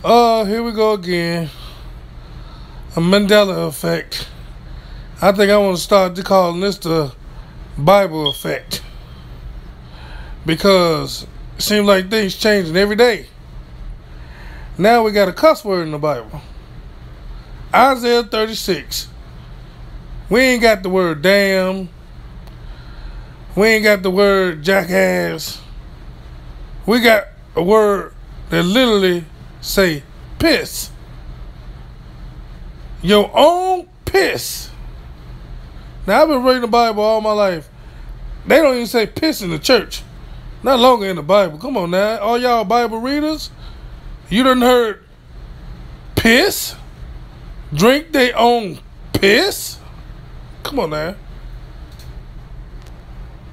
Here we go again. A Mandela effect. I think I want to start calling this the Bible effect. Because it seems like things changing every day. Now we got a cuss word in the Bible. Isaiah 36. We ain't got the word damn. We ain't got the word jackass. We got a word that literally say piss. Your own piss. Now I've been reading the Bible all my life. They don't even say piss in the church. Not longer in the Bible. Come on now. All y'all Bible readers, you done heard piss? Drink their own piss? Come on now.